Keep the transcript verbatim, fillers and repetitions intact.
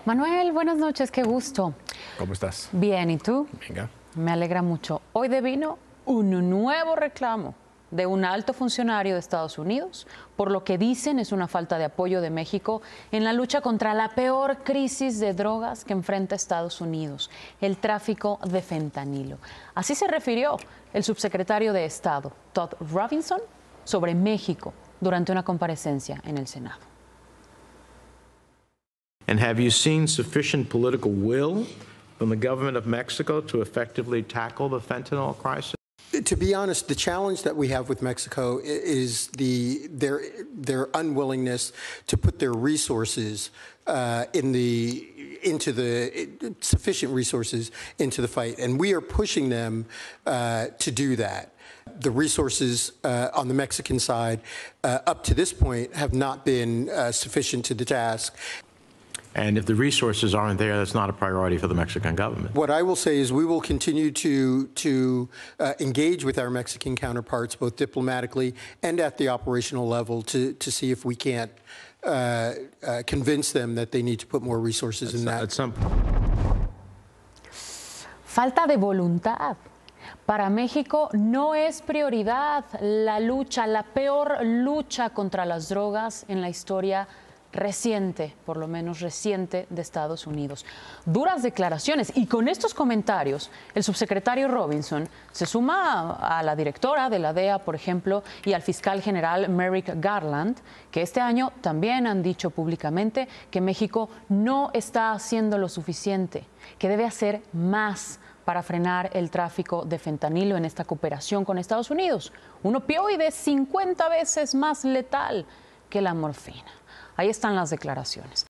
Manuel, buenas noches, qué gusto. ¿Cómo estás? Bien, ¿y tú? Venga. Me alegra mucho. Hoy devino un nuevo reclamo de un alto funcionario de Estados Unidos por lo que dicen es una falta de apoyo de México en la lucha contra la peor crisis de drogas que enfrenta Estados Unidos, el tráfico de fentanilo. Así se refirió el subsecretario de Estado, Todd Robinson, sobre México durante una comparecencia en el Senado. And have you seen sufficient political will from the government of Mexico to effectively tackle the fentanyl crisis? To be honest, the challenge that we have with Mexico is the their their unwillingness to put their resources uh, in the into the sufficient resources into the fight, and we are pushing them uh, to do that. The resources uh, on the Mexican side, uh, up to this point, have not been uh, sufficient to the task. And if the resources aren't there, that's not a priority for the Mexican government. What I will say is we will continue to, to uh, engage with our Mexican counterparts, both diplomatically and at the operational level, to, to see if we can't uh, uh, convince them that they need to put more resources in that. At some... Falta de voluntad. Para México no es prioridad la lucha, la peor lucha contra las drogas en la historia reciente, por lo menos reciente, de Estados Unidos. Duras declaraciones, y con estos comentarios el subsecretario Robinson se suma a la directora de la D E A, por ejemplo, y al fiscal general Merrick Garland, que este año también han dicho públicamente que México no está haciendo lo suficiente, que debe hacer más para frenar el tráfico de fentanilo en esta cooperación con Estados Unidos, un opioide cincuenta veces más letal que la morfina. Ahí están las declaraciones.